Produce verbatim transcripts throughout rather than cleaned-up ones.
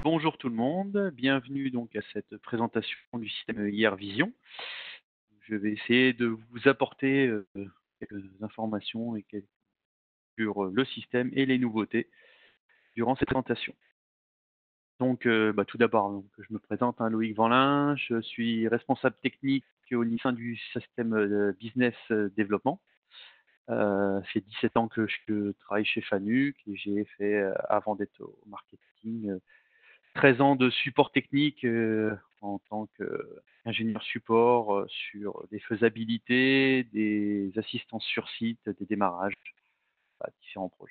Bonjour tout le monde, bienvenue donc à cette présentation du système I R Vision. Je vais essayer de vous apporter euh, quelques informations et quelques- sur euh, le système et les nouveautés durant cette présentation. Donc, euh, bah, tout d'abord, donc, je me présente, hein, Loïc Vanlin, je suis responsable technique au sein du système euh, business euh, développement. Euh, ça fait dix-sept ans que je travaille chez Fanuc et j'ai fait, euh, avant d'être au marketing, euh, treize ans de support technique euh, en tant qu'ingénieur support euh, sur des faisabilités, des assistances sur site, des démarrages, à différents projets.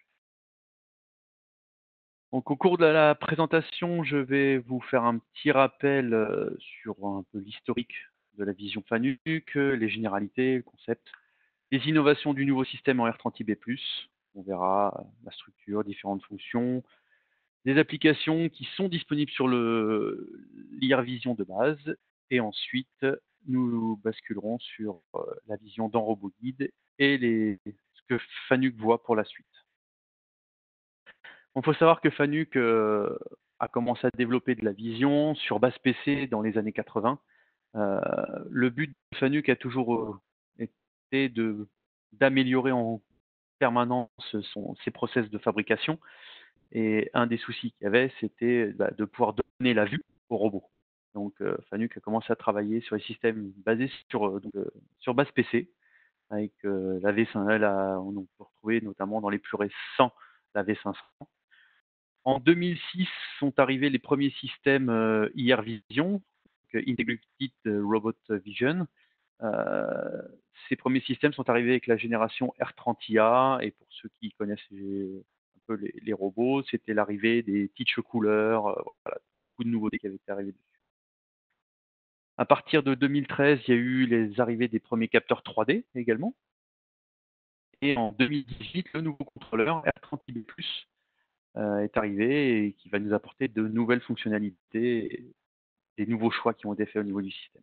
Donc, au cours de la présentation, je vais vous faire un petit rappel euh, sur un peu l'historique de la vision Fanuc, les généralités, le concept, les innovations du nouveau système en R trente I B plus. On verra la structure, différentes fonctions, des applications qui sont disponibles sur le l'I R Vision de base. Et ensuite, nous basculerons sur euh, la vision dans RoboGuide et les, ce que Fanuc voit pour la suite. Il faut savoir que Fanuc euh, a commencé à développer de la vision sur base P C dans les années quatre-vingts. Euh, le but de Fanuc a toujours euh, été de d'améliorer en permanence son, ses process de fabrication. Et un des soucis qu'il y avait, c'était bah, de pouvoir donner la vue au robot. Donc, euh, Fanuc a commencé à travailler sur les systèmes basés sur, euh, donc, euh, sur base P C, avec euh, la V cinq, la, on peut retrouver notamment dans les plus récents la V cinq cents. En deux mille six sont arrivés les premiers systèmes euh, I R Vision, donc, euh, Integrated Robot Vision. Euh, ces premiers systèmes sont arrivés avec la génération R trente I A, et pour ceux qui connaissent les, un peu les, les robots, c'était l'arrivée des teach couleurs, euh, voilà, beaucoup de nouveautés qui avaient été arrivées dessus. À partir de deux mille treize, il y a eu les arrivées des premiers capteurs trois D également. Et en deux mille dix-huit, le nouveau contrôleur R trente I B plus euh, est arrivé et qui va nous apporter de nouvelles fonctionnalités et des nouveaux choix qui ont été faits au niveau du système.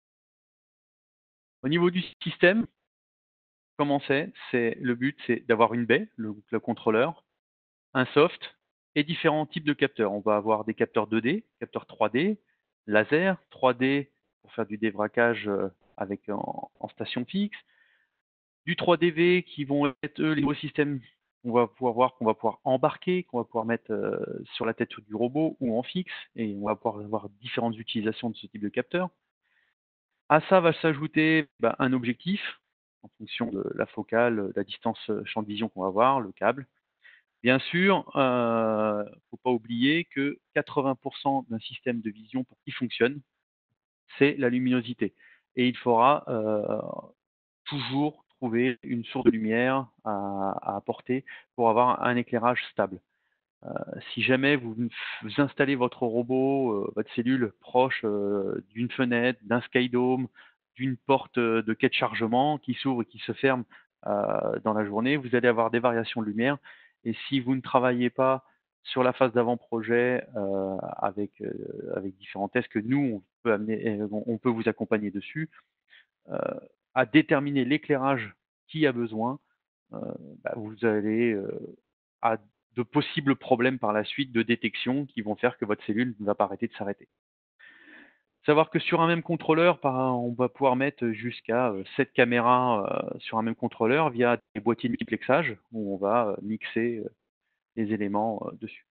Au niveau du système, comment c'est, c'est le but, c'est d'avoir une baie, le, le contrôleur, un soft et différents types de capteurs. On va avoir des capteurs deux D, capteurs trois D, laser, trois D pour faire du débraquage euh, avec en, en station fixe, du trois D V qui vont être eux, les nouveaux systèmes qu'on va pouvoir voir, qu'on va pouvoir embarquer, qu'on va pouvoir mettre euh, sur la tête du robot ou en fixe, et on va pouvoir avoir différentes utilisations de ce type de capteur. À ça va s'ajouter bah, un objectif en fonction de la focale, de la distance euh, champ de vision qu'on va avoir, le câble. Bien sûr, il euh, ne faut pas oublier que quatre-vingts pour cent d'un système de vision, pour qu'il fonctionne, c'est la luminosité. Et il faudra euh, toujours trouver une source de lumière à, à apporter pour avoir un éclairage stable. Euh, si jamais vous, vous installez votre robot, euh, votre cellule proche euh, d'une fenêtre, d'un skydome, d'une porte euh, de quai de chargement qui s'ouvre et qui se ferme euh, dans la journée, vous allez avoir des variations de lumière. Et si vous ne travaillez pas sur la phase d'avant-projet euh, avec, euh, avec différents tests que nous, on peut, amener, on peut vous accompagner dessus, euh, à déterminer l'éclairage qui a besoin, euh, bah, vous allez euh, à de possibles problèmes par la suite de détection qui vont faire que votre cellule ne va pas arrêter de s'arrêter. Savoir que sur un même contrôleur, on va pouvoir mettre jusqu'à sept caméras sur un même contrôleur via des boîtiers de multiplexage où on va mixer les éléments dessus.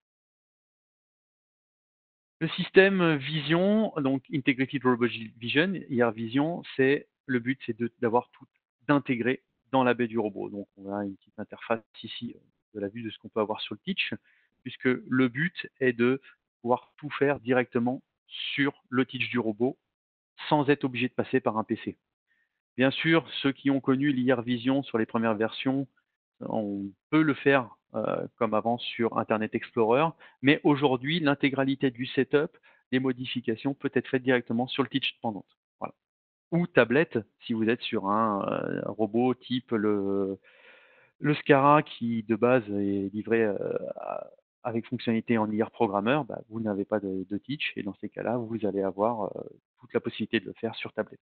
Le système Vision, donc Integrated Robot Vision, I R Vision, c'est le but, c'est d'avoir tout d'intégrer dans la baie du robot. Donc on a une petite interface ici de la vue de ce qu'on peut avoir sur le Teach, puisque le but est de pouvoir tout faire directement sur le Teach du robot, sans être obligé de passer par un P C. Bien sûr, ceux qui ont connu l'I R Vision sur les premières versions, on peut le faire euh, comme avant sur Internet Explorer, mais aujourd'hui, l'intégralité du setup, les modifications peut être faite directement sur le Teach Dependent. Voilà. Ou tablette, si vous êtes sur un euh, robot type le, le Scara qui de base est livré euh, à, avec fonctionnalité en I R programmeur, bah, vous n'avez pas de, de Teach, et dans ces cas-là, vous allez avoir euh, toute la possibilité de le faire sur tablette.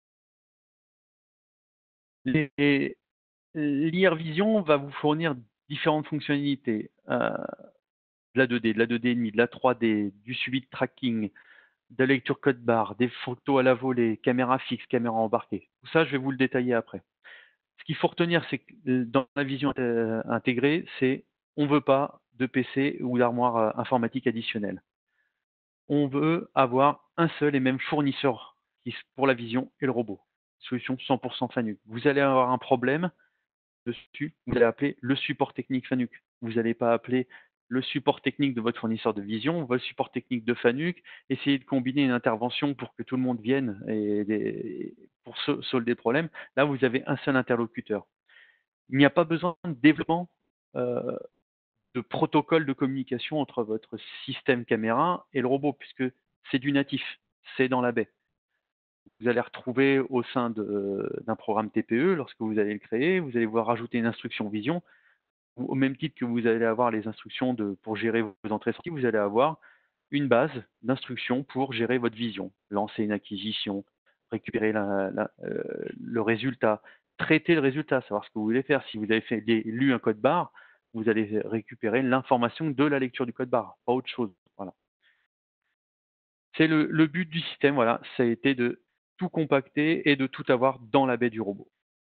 Les, L'I R Vision va vous fournir différentes fonctionnalités. Euh, de la deux D, de la deux D et demi, de la trois D, du suivi de tracking, de la lecture code barre, des photos à la volée, caméra fixe, caméra embarquée. Tout ça, je vais vous le détailler après. Ce qu'il faut retenir, c'est que euh, dans la vision euh, intégrée, c'est on ne veut pas de P C ou d'armoire euh, informatique additionnelle. On veut avoir un seul et même fournisseur qui- pour la vision et le robot. Solution cent pour cent Fanuc. Vous allez avoir un problème dessus, vous allez appeler le support technique Fanuc. Vous n'allez pas appeler le support technique de votre fournisseur de vision, votre support technique de Fanuc, essayer de combiner une intervention pour que tout le monde vienne et des- pour so- solder le problème. Là, vous avez un seul interlocuteur. Il n'y a pas besoin de développement euh, de protocole de communication entre votre système caméra et le robot, puisque c'est du natif, c'est dans la baie. Vous allez retrouver au sein d'un programme T P E, lorsque vous allez le créer, vous allez voir rajouter une instruction vision, au même titre que vous allez avoir les instructions de, pour gérer vos entrées-sorties, vous allez avoir une base d'instructions pour gérer votre vision, lancer une acquisition, récupérer la, la, euh, le résultat, traiter le résultat, savoir ce que vous voulez faire. Si vous avez fait, lu un code barre, vous allez récupérer l'information de la lecture du code barre, pas autre chose. Voilà. C'est le, le but du système, voilà, ça a été de tout compacter et de tout avoir dans la baie du robot.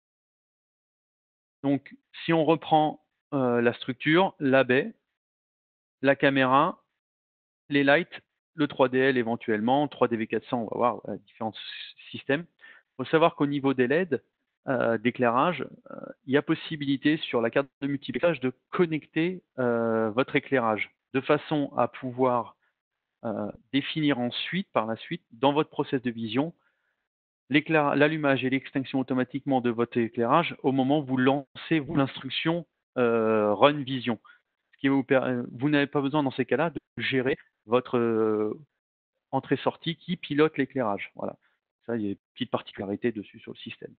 Donc, si on reprend euh, la structure, la baie, la caméra, les lights, le trois D L éventuellement, trois D V quatre cents, on va voir euh, différents systèmes. Il faut savoir qu'au niveau des L E D, euh, d'éclairage, euh, il y a possibilité sur la carte de multiplexage de connecter euh, votre éclairage de façon à pouvoir euh, définir ensuite, par la suite, dans votre process de vision, l'allumage et l'extinction automatiquement de votre éclairage au moment où vous lancez l'instruction euh, Run Vision. Ce qui vous, vous n'avez pas besoin dans ces cas-là de gérer votre euh, entrée-sortie qui pilote l'éclairage. Voilà. Ça, il y a une petite particularité dessus sur le système.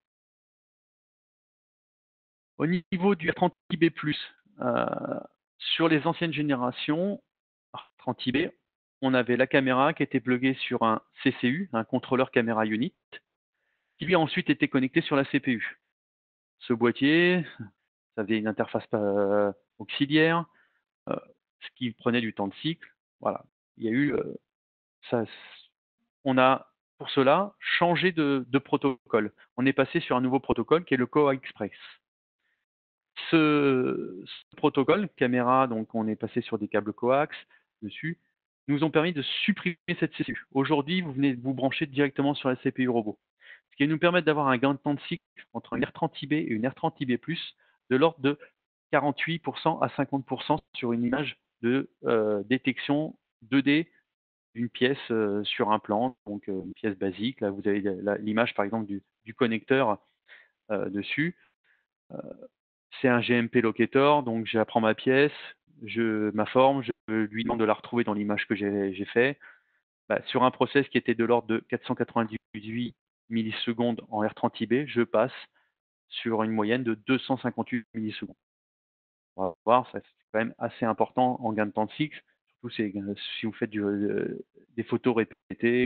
Au niveau du R trente I B plus, euh, sur les anciennes générations, R trente I B, on avait la caméra qui était pluguée sur un C C U, un contrôleur caméra unit, qui lui a ensuite été connecté sur la C P U. Ce boîtier, ça faisait une interface euh, auxiliaire, euh, ce qui prenait du temps de cycle. Voilà. Il y a eu, euh, ça, on a pour cela changé de, de protocole. On est passé sur un nouveau protocole qui est le Coax Express. Ce, ce protocole, caméra, donc on est passé sur des câbles coax dessus, nous ont permis de supprimer cette C P U. Aujourd'hui, vous venez de vous brancher directement sur la C P U robot. Ce qui va nous permettre d'avoir un gain de temps de cycle entre un R trente I B et une R trente I B plus de l'ordre de quarante-huit pour cent à cinquante pour cent sur une image de euh, détection deux D d'une pièce euh, sur un plan, donc euh, une pièce basique. Là, vous avez l'image, par exemple, du, du connecteur euh, dessus. Euh, c'est un G M P locator, donc j'apprends ma pièce, je, ma forme, je lui demande de la retrouver dans l'image que j'ai fait. Bah, sur un process qui était de l'ordre de quatre cent quatre-vingt-dix-huit millisecondes en R trente I B, je passe sur une moyenne de deux cent cinquante-huit millisecondes. On va voir, c'est quand même assez important en gain de temps de cycle, surtout si vous faites du, euh, des photos répétées.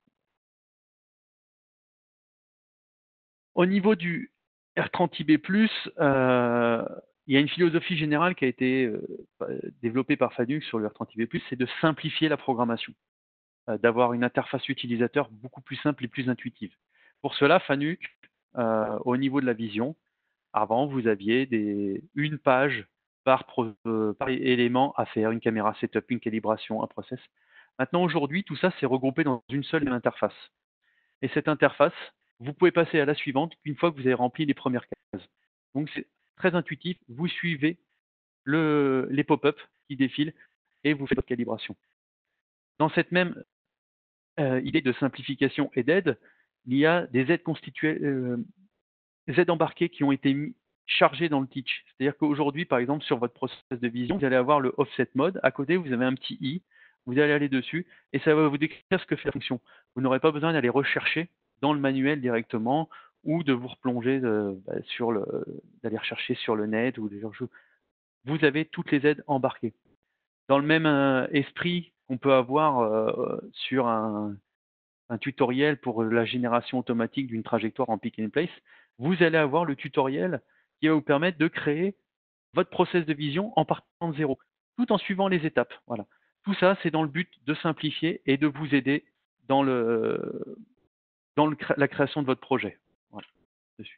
Au niveau du R trente I B plus, euh, il y a une philosophie générale qui a été euh, développée par Fanuc sur le R trente I B plus, c'est de simplifier la programmation, euh, d'avoir une interface utilisateur beaucoup plus simple et plus intuitive. Pour cela, Fanuc, euh, au niveau de la vision, avant, vous aviez des, une page par, pro, euh, par élément à faire, une caméra setup, une calibration, un process. Maintenant, aujourd'hui, tout ça s'est regroupé dans une seule interface. Et cette interface, vous pouvez passer à la suivante une fois que vous avez rempli les premières cases. Donc, c'est très intuitif. Vous suivez le, les pop-up qui défilent et vous faites votre calibration. Dans cette même euh, idée de simplification et d'aide, il y a des aides constituées, euh, des aides embarquées qui ont été mis, chargées dans le Teach. C'est-à-dire qu'aujourd'hui, par exemple, sur votre process de vision, vous allez avoir le offset mode. À côté, vous avez un petit i. Vous allez aller dessus et ça va vous décrire ce que fait la fonction. Vous n'aurez pas besoin d'aller rechercher dans le manuel directement ou de vous replonger euh, bah, sur le, d'aller rechercher sur le net ou des choses. Vous avez toutes les aides embarquées. Dans le même euh, esprit qu'on peut avoir euh, sur un, un tutoriel pour la génération automatique d'une trajectoire en pick and place, vous allez avoir le tutoriel qui va vous permettre de créer votre process de vision en partant de zéro. tout en suivant les étapes. Voilà. Tout ça, c'est dans le but de simplifier et de vous aider dans, le, dans le, la création de votre projet. Voilà, dessus.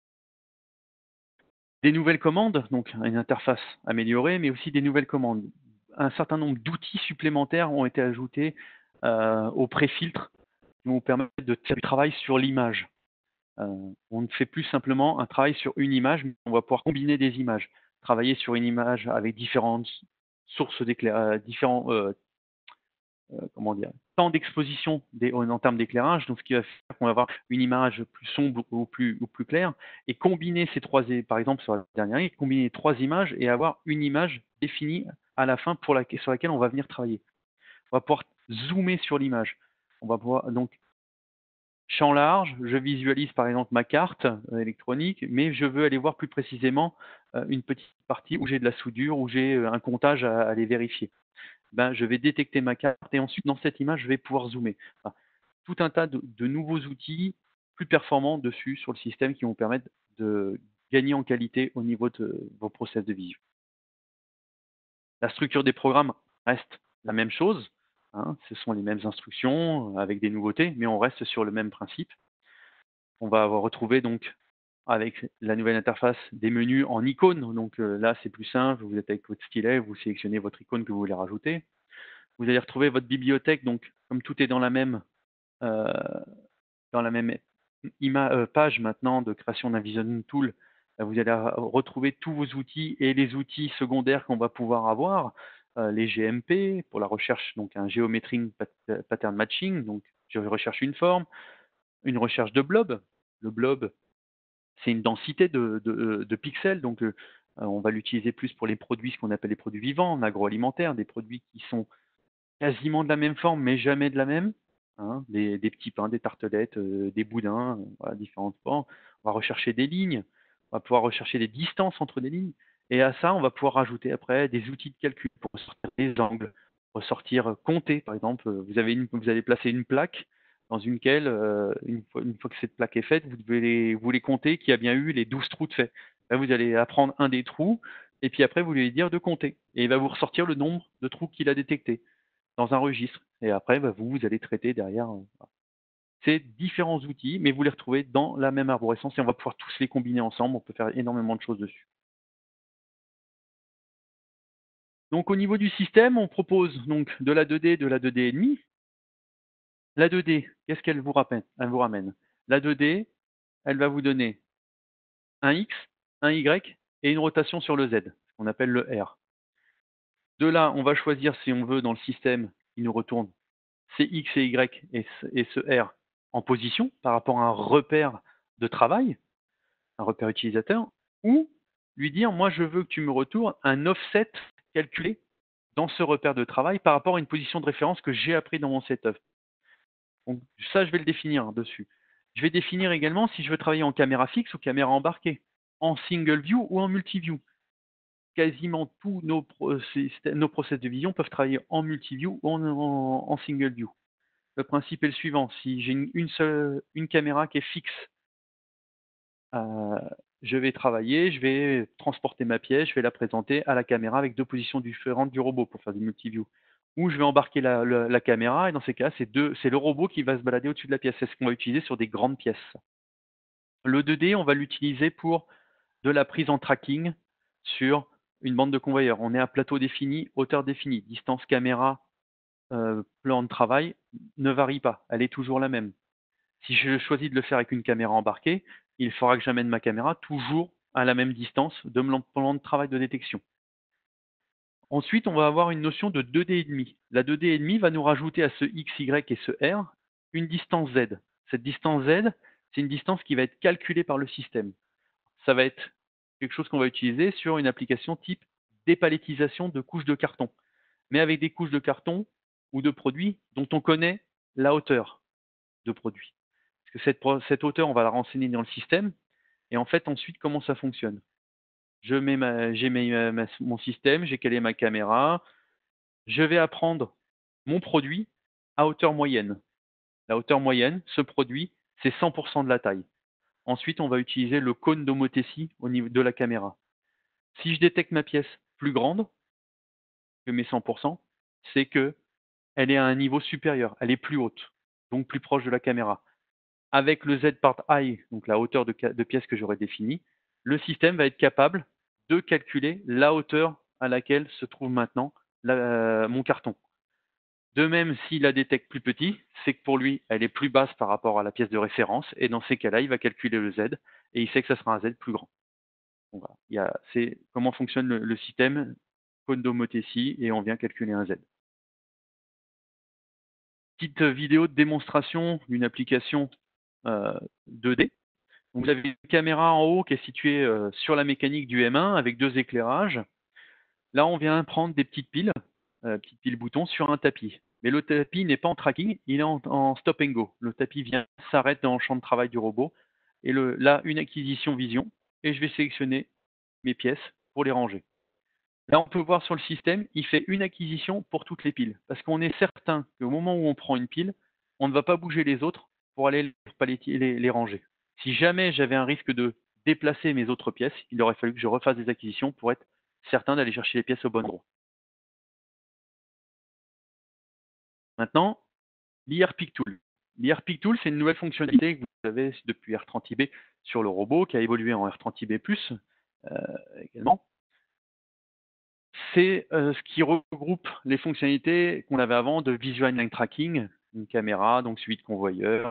Des nouvelles commandes, donc une interface améliorée, mais aussi des nouvelles commandes. Un certain nombre d'outils supplémentaires ont été ajoutés euh, au pré-filtre qui vont vous permettre de faire du travail sur l'image. Euh, on ne fait plus simplement un travail sur une image, mais on va pouvoir combiner des images. Travailler sur une image avec différentes sources d'éclairage, différents euh, euh, comment dire, temps d'exposition en termes d'éclairage, donc ce qui va faire qu'on va avoir une image plus sombre ou plus, ou plus claire, et combiner ces trois, par exemple sur la dernière ligne, combiner trois images et avoir une image définie à la fin pour la, sur laquelle on va venir travailler. On va pouvoir zoomer sur l'image. On va pouvoir donc champ large, je visualise par exemple ma carte euh, électronique, mais je veux aller voir plus précisément euh, une petite partie où j'ai de la soudure, où j'ai euh, un comptage à, à aller vérifier. Ben, je vais détecter ma carte et ensuite dans cette image, je vais pouvoir zoomer. Enfin, tout un tas de, de nouveaux outils plus performants dessus sur le système qui vont permettre de gagner en qualité au niveau de vos process de vision. La structure des programmes reste la même chose. Hein, ce sont les mêmes instructions avec des nouveautés, mais on reste sur le même principe. On va retrouver donc avec la nouvelle interface des menus en icônes. Donc euh, là, c'est plus simple. Vous êtes avec votre stylet, vous sélectionnez votre icône que vous voulez rajouter. Vous allez retrouver votre bibliothèque. Donc, comme tout est dans la même, euh, dans la même ima euh, page maintenant de création d'un Vision Tool, euh, vous allez retrouver tous vos outils et les outils secondaires qu'on va pouvoir avoir. Euh, les G M P pour la recherche, donc un Geometric Pattern Matching. Donc, je recherche une forme, une recherche de blob. Le blob, c'est une densité de, de, de pixels, donc euh, on va l'utiliser plus pour les produits, ce qu'on appelle les produits vivants, en agroalimentaire, des produits qui sont quasiment de la même forme, mais jamais de la même. Hein, des, des petits pains, des tartelettes, euh, des boudins, euh, voilà, différentes formes. On va rechercher des lignes, on va pouvoir rechercher des distances entre des lignes, et à ça, on va pouvoir rajouter après des outils de calcul pour ressortir des angles, ressortir, euh, compter, par exemple, euh, vous, avez une, vous allez placer une plaque dans une quelle, euh, une, fois, une fois que cette plaque est faite, vous devez les, vous les compter qui a bien eu les douze trous de fait. Là, vous allez apprendre un des trous, et puis après, vous lui dire de compter. Et il va vous ressortir le nombre de trous qu'il a détectés dans un registre. Et après, bah, vous, vous allez traiter derrière. Euh, voilà. C'est différents outils, mais vous les retrouvez dans la même arborescence et on va pouvoir tous les combiner ensemble. On peut faire énormément de choses dessus. Donc, au niveau du système, on propose donc de la deux D, de la deux D et demi. La deux D, qu'est-ce qu'elle vous ramène, elle vous ramène La deux D, elle va vous donner un X, un Y et une rotation sur le Z, ce qu'on appelle le R. De là, on va choisir si on veut dans le système, il nous retourne ces X et Y et ce, et ce R en position par rapport à un repère de travail, un repère utilisateur, ou lui dire, moi je veux que tu me retournes un offset calculé dans ce repère de travail par rapport à une position de référence que j'ai appris dans mon setup. Donc ça, je vais le définir dessus. Je vais définir également si je veux travailler en caméra fixe ou caméra embarquée, en single view ou en multi-view. Quasiment tous nos, process, nos process de vision peuvent travailler en multi-view ou en, en, en single view. Le principe est le suivant, si j'ai une, une seule une caméra qui est fixe, euh, je vais travailler, je vais transporter ma pièce, je vais la présenter à la caméra avec deux positions différentes du robot pour faire du multi-view. Ou je vais embarquer la, la, la caméra, et dans ces cas, c'est le robot qui va se balader au-dessus de la pièce. C'est ce qu'on va utiliser sur des grandes pièces. Le deux D, on va l'utiliser pour de la prise en tracking sur une bande de convoyeur. On est à plateau défini, hauteur définie, distance caméra, euh, plan de travail ne varie pas, elle est toujours la même. Si je choisis de le faire avec une caméra embarquée, il faudra que j'amène ma caméra toujours à la même distance de mon plan de travail de détection. Ensuite, on va avoir une notion de deux D et demi. La deux D et demi va nous rajouter à ce X, Y et ce R une distance Z. Cette distance Z, c'est une distance qui va être calculée par le système. Ça va être quelque chose qu'on va utiliser sur une application type dépalettisation de couches de carton, mais avec des couches de carton ou de produits dont on connaît la hauteur de produit. Parce que cette, cette hauteur, on va la renseigner dans le système. Et en fait, ensuite, comment ça fonctionne? Je mets ma, j'ai mes, ma, mon système, j'ai calé ma caméra. Je vais apprendre mon produit à hauteur moyenne. La hauteur moyenne, ce produit, c'est cent pour cent de la taille. Ensuite, on va utiliser le cône d'homothétie au niveau de la caméra. Si je détecte ma pièce plus grande, mes cent pour cent, c'est qu'elle est à un niveau supérieur, elle est plus haute, donc plus proche de la caméra. Avec le Z part I, donc la hauteur de, de pièce que j'aurais définie, le système va être capable de calculer la hauteur à laquelle se trouve maintenant la, mon carton. De même, s'il la détecte plus petit, c'est que pour lui, elle est plus basse par rapport à la pièce de référence, et dans ces cas-là, il va calculer le Z, et il sait que ça sera un Z plus grand. Donc voilà. C'est comment fonctionne le, le système Condomotesi, et on vient calculer un Z. Petite vidéo de démonstration d'une application euh, deux D. Donc, vous avez une caméra en haut qui est située euh, sur la mécanique du M un avec deux éclairages. Là, on vient prendre des petites piles, euh, petites piles boutons sur un tapis. Mais le tapis n'est pas en tracking, il est en, en stop and go. Le tapis vient, s'arrête dans le champ de travail du robot. Et le, là, une acquisition vision. Et je vais sélectionner mes pièces pour les ranger. Là, on peut voir sur le système, il fait une acquisition pour toutes les piles. Parce qu'on est certain qu'au moment où on prend une pile, on ne va pas bouger les autres pour aller les, les, les ranger. Si jamais j'avais un risque de déplacer mes autres pièces, il aurait fallu que je refasse des acquisitions pour être certain d'aller chercher les pièces au bon endroit. Maintenant, l'I R Pick Tool. L'I R Pick Tool, c'est une nouvelle fonctionnalité que vous avez depuis R trente I B sur le robot, qui a évolué en R trente I B plus, euh, également. C'est euh, ce qui regroupe les fonctionnalités qu'on avait avant de Visual Line Tracking, une caméra, donc suivi de convoyeurs.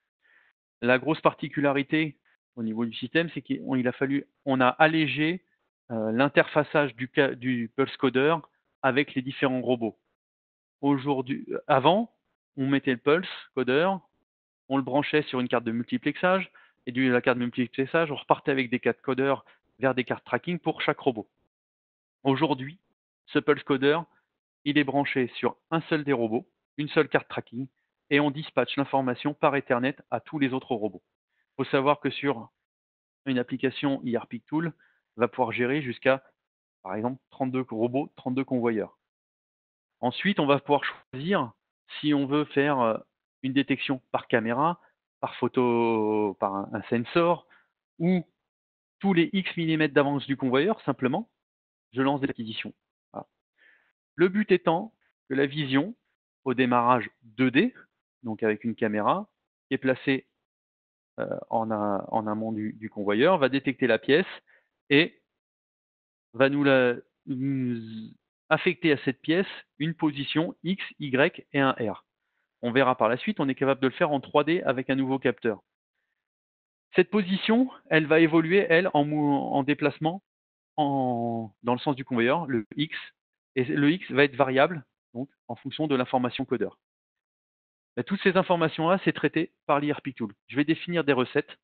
La grosse particularité au niveau du système, c'est qu'il a fallu, on a allégé euh, l'interfaçage du, du pulse coder avec les différents robots. Aujourd'hui, avant, on mettait le pulse coder, on le branchait sur une carte de multiplexage, et de la carte de multiplexage, on repartait avec des cartes codeurs vers des cartes tracking pour chaque robot. Aujourd'hui, ce pulse coder, il est branché sur un seul des robots, une seule carte tracking, et on dispatche l'information par Ethernet à tous les autres robots. Il faut savoir que sur une application I R Pick Tool, va pouvoir gérer jusqu'à, par exemple, trente-deux robots, trente-deux convoyeurs. Ensuite, on va pouvoir choisir si on veut faire une détection par caméra, par photo, par un, un sensor, ou tous les X millimètres d'avance du convoyeur, simplement, je lance des acquisitions. Voilà. Le but étant que la vision, au démarrage deux D, donc avec une caméra, qui est placée euh, en, un, en amont du, du convoyeur, va détecter la pièce et va nous, la, nous affecter à cette pièce une position X, Y et un R. On verra par la suite, on est capable de le faire en trois D avec un nouveau capteur. Cette position, elle va évoluer, elle, en, en déplacement en, dans le sens du convoyeur, le X, et le X va être variable, donc en fonction de l'information codeur. Et toutes ces informations-là, c'est traité par l'I R Pick Tool. Je vais définir des recettes,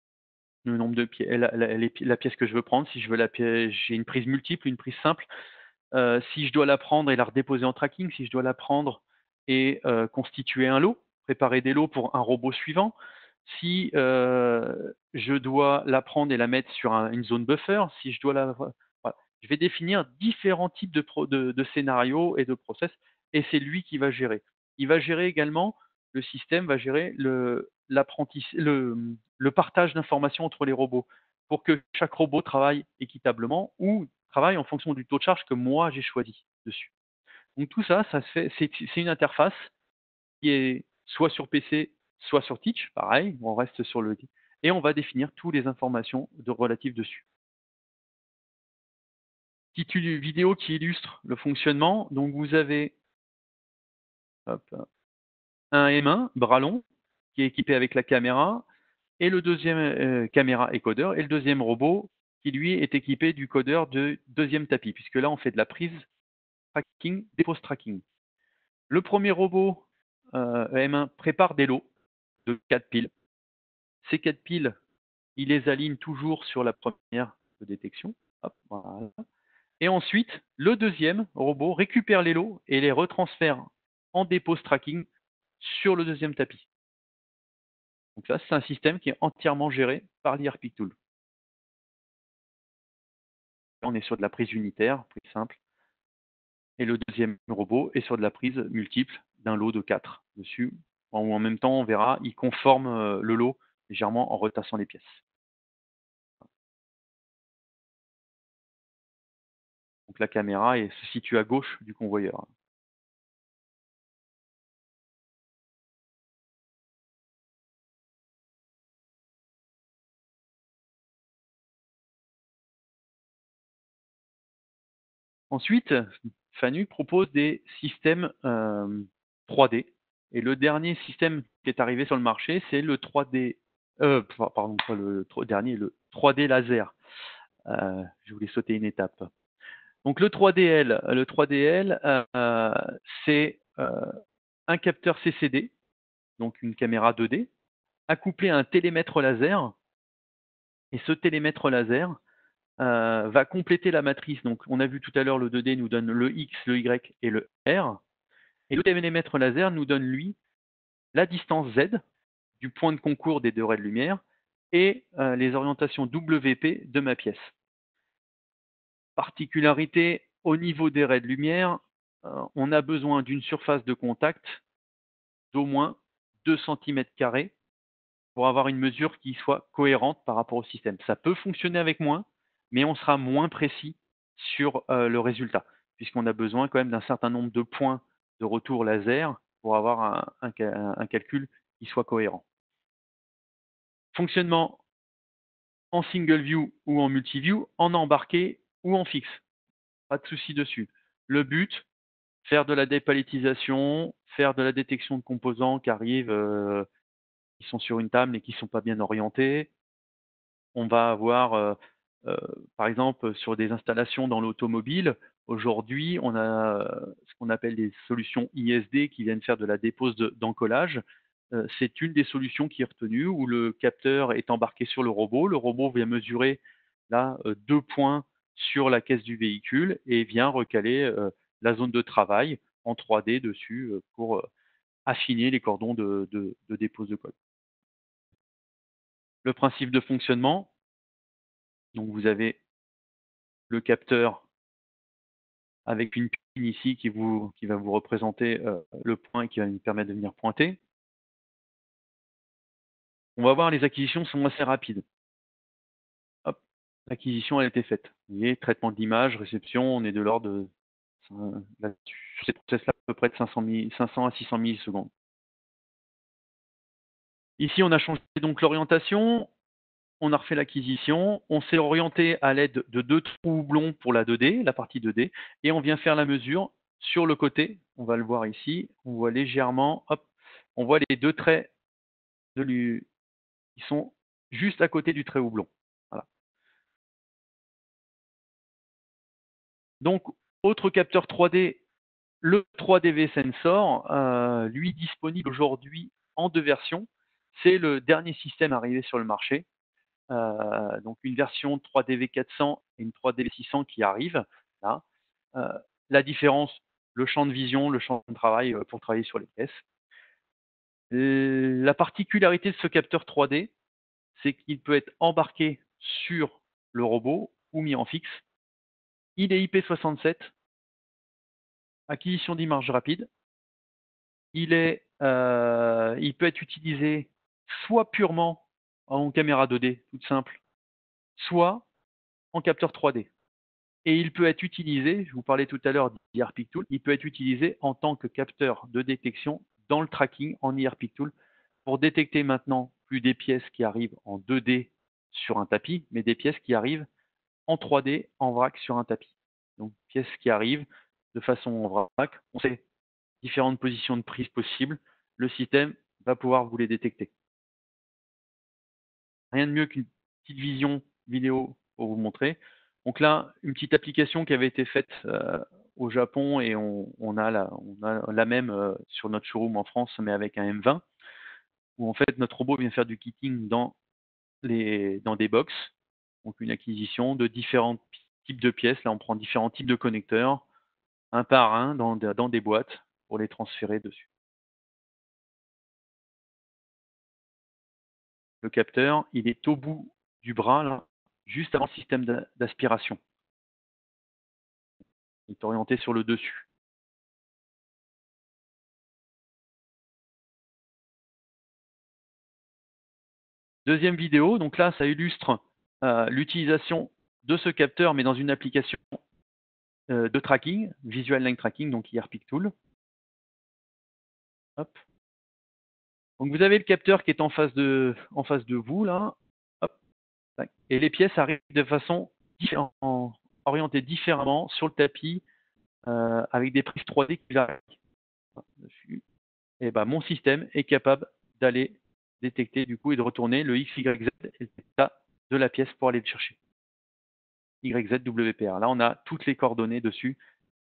le nombre de pièces, la, la, la, pièce que je veux prendre, si je veux la pièce, j'ai une prise multiple, une prise simple, euh, si je dois la prendre et la redéposer en tracking, si je dois la prendre et euh, constituer un lot, préparer des lots pour un robot suivant, si euh, je dois la prendre et la mettre sur un, une zone buffer, si je dois la... Voilà. Je vais définir différents types de, pro, de, de scénarios et de process, et c'est lui qui va gérer. Il va gérer également, le système va gérer le, le, le partage d'informations entre les robots, pour que chaque robot travaille équitablement ou travaille en fonction du taux de charge que moi j'ai choisi dessus. Donc tout ça, ça se fait, c'est une interface qui est soit sur P C, soit sur Teach, pareil, on reste sur le et on va définir toutes les informations de relatives dessus. Petite vidéo qui illustre le fonctionnement. Donc vous avez hop, un M un, bras long, qui est équipé avec la caméra, et le deuxième euh, caméra et codeur, et le deuxième robot qui lui est équipé du codeur de deuxième tapis, puisque là on fait de la prise tracking, dépose tracking. Le premier robot euh, M un prépare des lots de quatre piles. Ces quatre piles, il les aligne toujours sur la première de détection. Hop, voilà. Et ensuite, le deuxième robot récupère les lots et les retransfère en dépose tracking sur le deuxième tapis. Donc ça, c'est un système qui est entièrement géré par l'I R Pick Tool. On est sur de la prise unitaire, plus simple. Et le deuxième robot est sur de la prise multiple d'un lot de quatre dessus. Ou en même temps, on verra, il conforme le lot légèrement en retassant les pièces. Donc la caméra est, se situe à gauche du convoyeur. Ensuite, Fanuc propose des systèmes euh, trois D. Et le dernier système qui est arrivé sur le marché, c'est le trois D, euh, pardon, pas le dernier, le trois D laser. Euh, je voulais sauter une étape. Donc le trois D L, le trois D L, euh, c'est euh, un capteur C C D, donc une caméra deux D, accouplé à un télémètre laser. Et ce télémètre laser euh, va compléter la matrice. Donc on a vu tout à l'heure, le deux D nous donne le X, le Y et le R. Et le télémètre laser nous donne, lui, la distance Z du point de concours des deux raies de lumière et euh, les orientations W P de ma pièce. Particularité, au niveau des raies de lumière, euh, on a besoin d'une surface de contact d'au moins deux centimètres carrés pour avoir une mesure qui soit cohérente par rapport au système. Ça peut fonctionner avec moins, mais on sera moins précis sur euh, le résultat, puisqu'on a besoin quand même d'un certain nombre de points de retour laser pour avoir un, un, un calcul qui soit cohérent. Fonctionnement en single view ou en multi-view, en embarqué ou en fixe. Pas de souci dessus. Le but, faire de la dépalettisation, faire de la détection de composants qui arrivent, euh, qui sont sur une table et qui ne sont pas bien orientés. On va avoir, euh, euh, par exemple, sur des installations dans l'automobile, aujourd'hui, on a euh, ce qu'on appelle des solutions I S D qui viennent faire de la dépose d'encollage. Euh, c'est une des solutions qui est retenue où le capteur est embarqué sur le robot. Le robot vient mesurer là euh, deux points sur la caisse du véhicule et vient recaler euh, la zone de travail en trois D dessus euh, pour euh, affiner les cordons de, de, de dépose de code. Le principe de fonctionnement, donc vous avez le capteur avec une pin ici qui, vous, qui va vous représenter euh, le point et qui va nous permettre de venir pointer. On va voir, les acquisitions sont assez rapides. Hop, l'acquisition a été faite. Vous voyez, traitement d'image, réception, on est de l'ordre de, sur ces process-là, à peu près de cinq cents à six cents millisecondes. Ici, on a changé donc l'orientation, on a refait l'acquisition, on s'est orienté à l'aide de deux trous houblons pour la deux D, la partie deux D, et on vient faire la mesure sur le côté. On va le voir ici, on voit légèrement, hop, on voit les deux traits de lui, qui sont juste à côté du trait houblon. Voilà. Donc, autre capteur trois D, le trois D V Sensor, euh, lui disponible aujourd'hui en deux versions. C'est le dernier système arrivé sur le marché. Euh, donc une version trois D V quatre cents et une trois D V six cents qui arrivent là. Euh, la différence, le champ de vision, le champ de travail euh, pour travailler sur les pièces. La particularité de ce capteur trois D, c'est qu'il peut être embarqué sur le robot ou mis en fixe. Il est I P soixante-sept, acquisition d'images rapide. Il, est, euh, il peut être utilisé soit purement en caméra deux D, toute simple, soit en capteur trois D. Et il peut être utilisé, je vous parlais tout à l'heure d'I R Pic Tool, il peut être utilisé en tant que capteur de détection dans le tracking en I R Pic Tool pour détecter maintenant plus des pièces qui arrivent en deux D sur un tapis, mais des pièces qui arrivent en trois D en vrac sur un tapis. Donc, pièces qui arrivent de façon en vrac, on sait différentes positions de prise possibles, le système va pouvoir vous les détecter. Rien de mieux qu'une petite vision vidéo pour vous montrer. Donc là, une petite application qui avait été faite euh, au Japon et on, on, a la, on a la même euh, sur notre showroom en France, mais avec un M vingt, où en fait notre robot vient faire du kitting dans, les, dans des box, donc une acquisition de différents types de pièces. Là, on prend différents types de connecteurs, un par un, dans, dans des boîtes, pour les transférer dessus. Le capteur, il est au bout du bras, là, juste avant le système d'aspiration. Il est orienté sur le dessus. Deuxième vidéo, donc là, ça illustre euh, l'utilisation de ce capteur, mais dans une application euh, de tracking, Visual Line Tracking, donc I R Pic Tool. Hop. Donc vous avez le capteur qui est en face de, en face de vous, là. Hop. Et les pièces arrivent de façon différente, orientées différemment sur le tapis, euh, avec des prises trois D qui arrivent dessus. Et ben, mon système est capable d'aller détecter du coup et de retourner le X, Y, Z et l'état de la pièce pour aller le chercher. Y, Z, W, P R. Là, on a toutes les coordonnées dessus.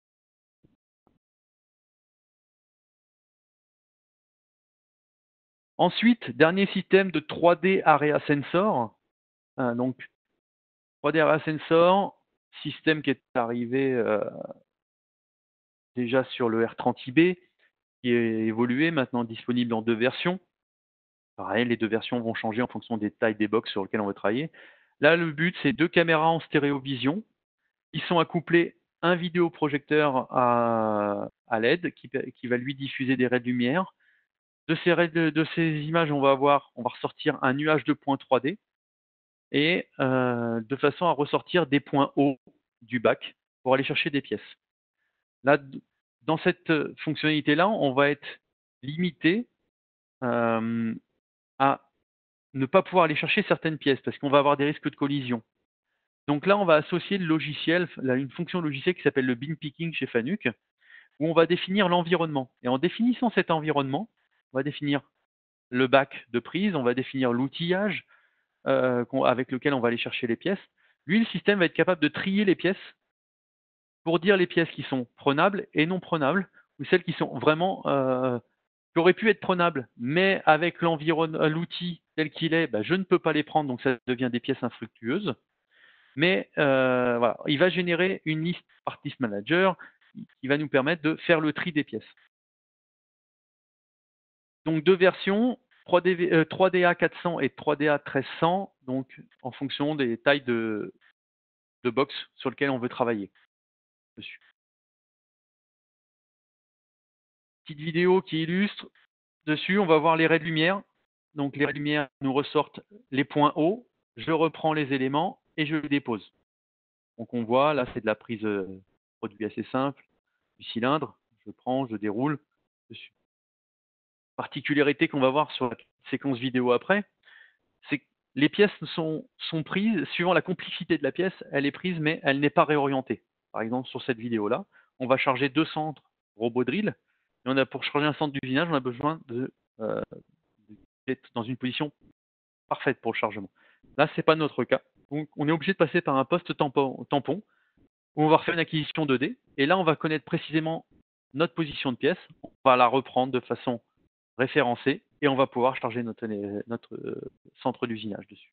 Ensuite, dernier système de trois D Area Sensor. Euh, donc, trois D Area Sensor, système qui est arrivé euh, déjà sur le R trente I B, qui est évolué, maintenant disponible en deux versions. Pareil, les deux versions vont changer en fonction des tailles des box sur lesquelles on va travailler. Là, le but, c'est deux caméras en stéréovision. Ils sont accouplés un vidéoprojecteur à, à L E D qui, qui va lui diffuser des raies de lumière. De ces, raies de, de ces images, on va avoir, on va ressortir un nuage de points trois D et euh, de façon à ressortir des points hauts du bac pour aller chercher des pièces. Là, dans cette fonctionnalité-là, on va être limité euh, à ne pas pouvoir aller chercher certaines pièces parce qu'on va avoir des risques de collision. Donc là, on va associer le logiciel, une fonction logicielle qui s'appelle le bin picking chez Fanuc, où on va définir l'environnement. Et en définissant cet environnement, on va définir le bac de prise, on va définir l'outillage euh, avec lequel on va aller chercher les pièces. Lui, le système va être capable de trier les pièces pour dire les pièces qui sont prenables et non prenables, ou celles qui sont vraiment euh, qui auraient pu être prenables, mais avec l'outil tel qu'il est, bah, je ne peux pas les prendre, donc ça devient des pièces infructueuses. Mais euh, voilà, il va générer une liste Artist Manager qui va nous permettre de faire le tri des pièces. Donc deux versions, trois D, euh, trois D A quatre cents et trois D A treize cents, donc en fonction des tailles de, de box sur lesquelles on veut travailler dessus. Petite vidéo qui illustre. Dessus, on va voir les raies de lumière. Donc les raies de lumière nous ressortent les points hauts. Je reprends les éléments et je les dépose. Donc on voit, là c'est de la prise euh, produit assez simple, du cylindre. Je prends, je déroule dessus. Particularité qu'on va voir sur la séquence vidéo après, c'est que les pièces sont, sont prises, suivant la complexité de la pièce, elle est prise, mais elle n'est pas réorientée. Par exemple, sur cette vidéo-là, on va charger deux centres robot drill, et on a, pour charger un centre d'usinage, on a besoin de, euh, d'être dans une position parfaite pour le chargement. Là, ce n'est pas notre cas. Donc, on est obligé de passer par un poste tampon, tampon où on va refaire une acquisition deux D, et là, on va connaître précisément notre position de pièce, on va la reprendre de façon référencée, et on va pouvoir charger notre, notre euh, centre d'usinage dessus.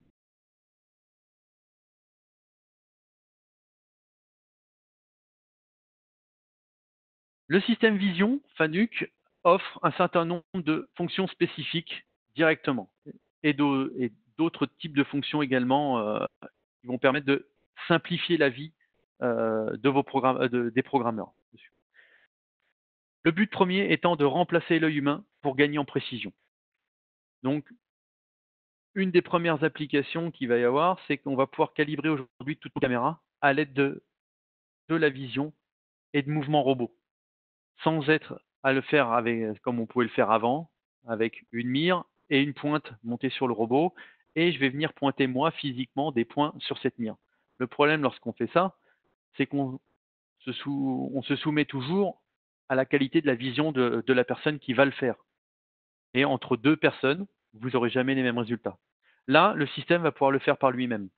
Le système Vision, Fanuc, offre un certain nombre de fonctions spécifiques directement, et d'autres types de fonctions également euh, qui vont permettre de simplifier la vie euh, de vos programmes, de, des programmeurs dessus. Le but premier étant de remplacer l'œil humain pour gagner en précision. Donc, une des premières applications qu'il va y avoir, c'est qu'on va pouvoir calibrer aujourd'hui toutes nos caméras à l'aide de, de la vision et de mouvements robots, sans être à le faire avec, comme on pouvait le faire avant, avec une mire et une pointe montée sur le robot, et je vais venir pointer moi physiquement des points sur cette mire. Le problème lorsqu'on fait ça, c'est qu'on se, sou, on se soumet toujours à la qualité de la vision de, de la personne qui va le faire. Et entre deux personnes, vous n'aurez jamais les mêmes résultats. Là, le système va pouvoir le faire par lui-même.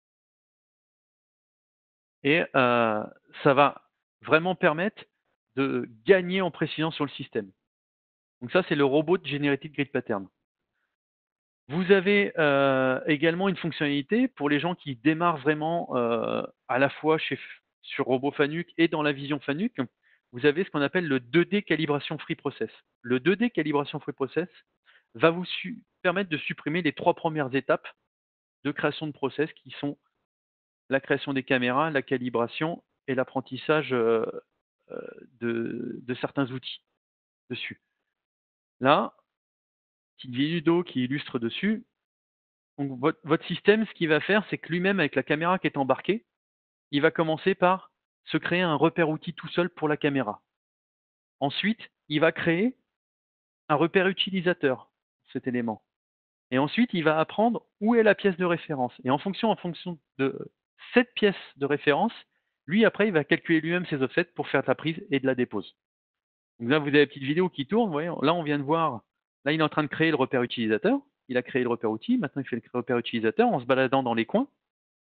Et euh, ça va vraiment permettre de gagner en précision sur le système. Donc ça, c'est le robot de Generated Grid Pattern. Vous avez euh, également une fonctionnalité pour les gens qui démarrent vraiment euh, à la fois chez, sur Robot Fanuc et dans la vision Fanuc. Vous avez ce qu'on appelle le deux D calibration free process. Le deux D calibration free process va vous permettre de supprimer les trois premières étapes de création de process qui sont la création des caméras, la calibration et l'apprentissage euh, de, de certains outils dessus. Là, petite vidéo qui illustre dessus. Donc, votre, votre système, ce qu'il va faire, c'est que lui-même, avec la caméra qui est embarquée, il va commencer par se créer un repère outil tout seul pour la caméra. Ensuite, il va créer un repère utilisateur, cet élément. Et ensuite, il va apprendre où est la pièce de référence. Et en fonction, en fonction de cette pièce de référence, lui, après, il va calculer lui-même ses offsets pour faire de la prise et de la dépose. Donc là, vous avez la petite vidéo qui tourne. Vous voyez, là, on vient de voir, là, il est en train de créer le repère utilisateur. Il a créé le repère outil. Maintenant, il fait le repère utilisateur en se baladant dans les coins.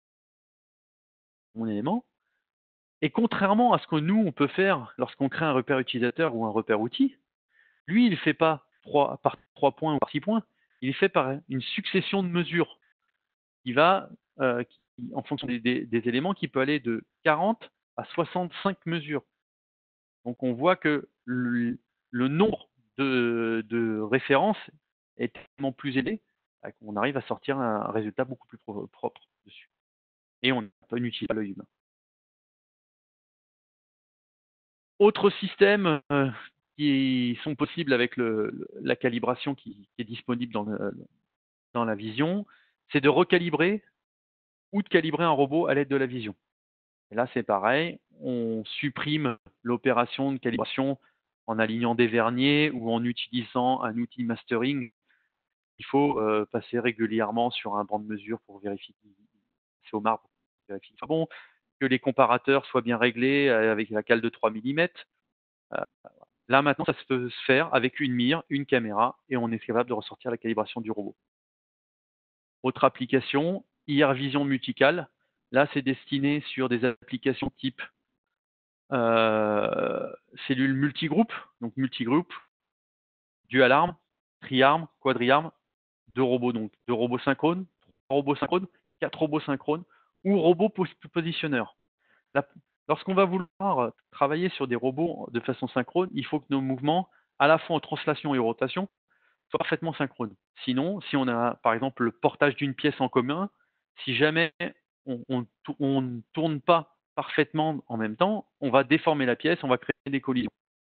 Mon élément. Et contrairement à ce que nous, on peut faire lorsqu'on crée un repère utilisateur ou un repère outil, lui, il ne fait pas trois, par trois points ou par six points. Il est fait par une succession de mesures. Il va, euh, qui, en fonction des, des, des éléments, qui peut aller de quarante à soixante-cinq mesures. Donc on voit que le, le nombre de, de références est tellement plus élevé qu'on arrive à sortir un résultat beaucoup plus pro propre dessus. Et on n'utilise pas l'œil humain. Autres systèmes euh, qui sont possibles avec le, la calibration qui, qui est disponible dans, le, dans la vision, c'est de recalibrer ou de calibrer un robot à l'aide de la vision. Et là, c'est pareil, on supprime l'opération de calibration en alignant des verniers ou en utilisant un outil mastering. Il faut euh, passer régulièrement sur un banc de mesure pour vérifier que c'est au marbre, vérifier que bon, que les comparateurs soient bien réglés avec la cale de trois millimètres. Euh, là, maintenant, ça se peut se faire avec une mire, une caméra, et on est capable de ressortir la calibration du robot. Autre application, I R Vision Multicale. Là, c'est destiné sur des applications type euh, cellules multigroupe, donc multigroupe, dual arm, tri-arm, quadri-arm, deux robots, donc deux robots synchrones, trois robots synchrones, quatre robots synchrones, ou robots positionneurs. Lorsqu'on va vouloir travailler sur des robots de façon synchrone, il faut que nos mouvements, à la fois en translation et en rotation, soient parfaitement synchrones. Sinon, si on a par exemple le portage d'une pièce en commun, si jamais on ne tourne pas parfaitement en même temps, on va déformer la pièce, on va créer des collisions.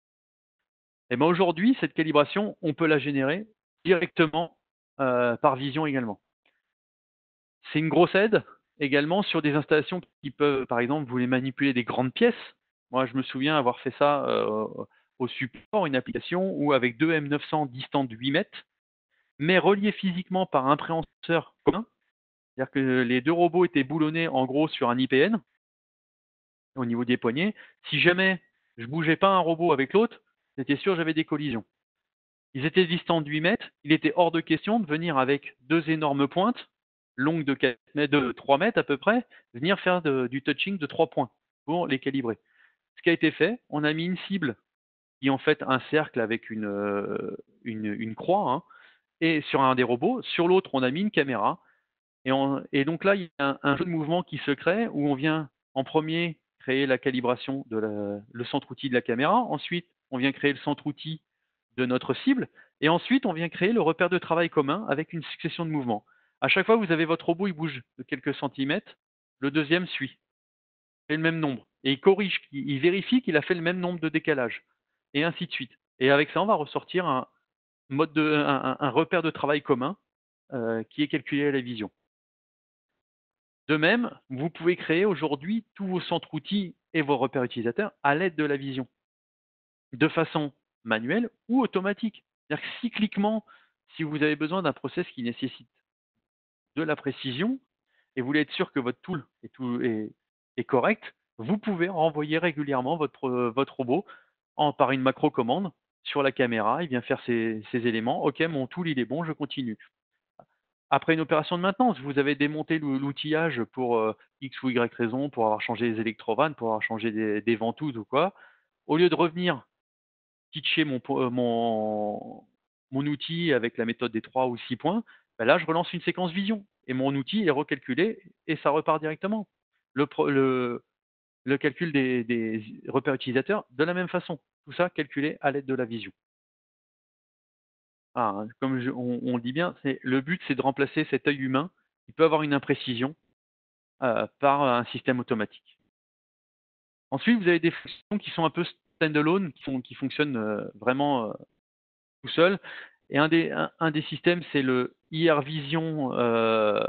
Et bien aujourd'hui, cette calibration, on peut la générer directement euh, par vision également. C'est une grosse aide également sur des installations qui peuvent, par exemple, vous voulez manipuler des grandes pièces. Moi, je me souviens avoir fait ça euh, au support, une application où avec deux M neuf cents distants de huit mètres, mais reliés physiquement par un préhenseur commun, c'est-à-dire que les deux robots étaient boulonnés en gros sur un I P N au niveau des poignets. Si jamais je bougeais pas un robot avec l'autre, j'étais sûr que j'avais des collisions. Ils étaient distants de huit mètres, il était hors de question de venir avec deux énormes pointes, longues de, quatre mètres, de trois mètres à peu près, venir faire de, du touching de trois points pour les calibrer. Ce qui a été fait, on a mis une cible qui est en fait un cercle avec une, une, une croix, hein, et sur un des robots, sur l'autre on a mis une caméra, et, on, et donc là il y a un, un jeu de mouvement qui se crée où on vient en premier créer la calibration de la, le centre-outil de la caméra, ensuite on vient créer le centre-outil de notre cible, et ensuite on vient créer le repère de travail commun avec une succession de mouvements. À chaque fois que vous avez votre robot, il bouge de quelques centimètres, le deuxième suit, fait le même nombre, et il corrige, il vérifie qu'il a fait le même nombre de décalages, et ainsi de suite. Et avec ça, on va ressortir un, mode de, un, un repère de travail commun euh, qui est calculé à la vision. De même, vous pouvez créer aujourd'hui tous vos centres outils et vos repères utilisateurs à l'aide de la vision, de façon manuelle ou automatique. C'est-à-dire que cycliquement, si vous avez besoin d'un process qui nécessite de la précision et vous voulez être sûr que votre tool est, tout, est, est correct, vous pouvez renvoyer régulièrement votre, votre robot en, par une macro commande sur la caméra, il vient faire ses, ses éléments. Ok, mon tool il est bon, je continue. Après une opération de maintenance, vous avez démonté l'outillage pour euh, X ou Y raison, pour avoir changé les électrovannes, pour avoir changé des, des ventouses ou quoi. Au lieu de revenir pitcher mon, mon, mon outil avec la méthode des trois ou six points, ben là, je relance une séquence vision et mon outil est recalculé et ça repart directement. Le, le, le calcul des, des repères utilisateurs, de la même façon. Tout ça calculé à l'aide de la vision. Ah, comme je, on, on, le dit bien, le but c'est de remplacer cet œil humain qui peut avoir une imprécision euh, par un système automatique. Ensuite, vous avez des fonctions qui sont un peu standalone, qui, font, qui fonctionnent euh, vraiment euh, tout seul. Et un des, un, un des systèmes, c'est le I R Vision euh,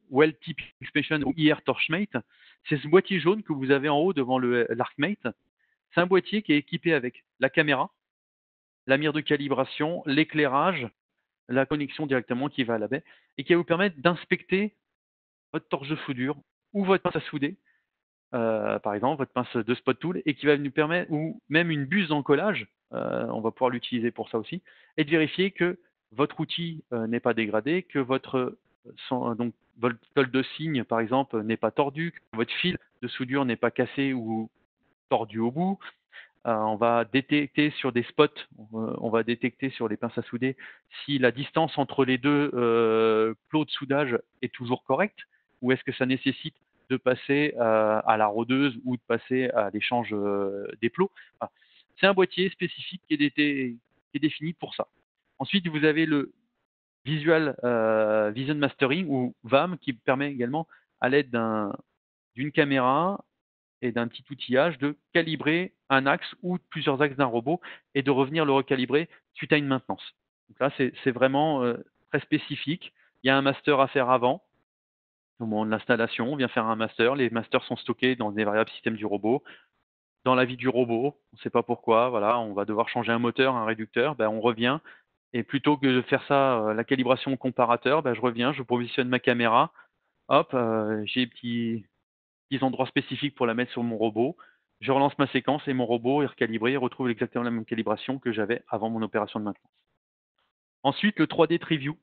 Well Tip Inspection ou I R Torchmate, c'est ce boîtier jaune que vous avez en haut devant le l'ArcMate. C'est un boîtier qui est équipé avec la caméra, la mire de calibration, l'éclairage, la connexion directement qui va à la baie, et qui va vous permettre d'inspecter votre torche de soudure ou votre pince à souder, euh, par exemple, votre pince de spot tool, et qui va nous permettre, ou même une buse d'encollage, euh, on va pouvoir l'utiliser pour ça aussi, et de vérifier que votre outil euh, n'est pas dégradé, que votre, sans, donc, votre colle de cygne, par exemple, n'est pas tordu, que votre fil de soudure n'est pas cassé ou tordu au bout. Euh, on va détecter sur des spots, euh, on va détecter sur les pinces à souder si la distance entre les deux euh, plots de soudage est toujours correcte, ou est-ce que ça nécessite de passer euh, à la rôdeuse ou de passer à l'échange euh, des plots. Enfin, c'est un boîtier spécifique qui est, dété- qui est défini pour ça. Ensuite, vous avez le Visual euh, Vision Mastering ou V A M qui permet également, à l'aide d'un- d'une caméra et d'un petit outillage, de calibrer un axe ou plusieurs axes d'un robot et de revenir le recalibrer suite à une maintenance. Donc là, c'est c'est vraiment euh, très spécifique. Il y a un master à faire avant. Au moment de l'installation, on vient faire un master. Les masters sont stockés dans des variables système du robot. Dans la vie du robot, on ne sait pas pourquoi, voilà, on va devoir changer un moteur, un réducteur, ben, on revient. Et plutôt que de faire ça, euh, la calibration au comparateur, ben, je reviens, je positionne ma caméra, hop, euh, j'ai des petits, petits endroits spécifiques pour la mettre sur mon robot. Je relance ma séquence et mon robot est recalibré et retrouve exactement la même calibration que j'avais avant mon opération de maintenance. Ensuite, le trois D Triview.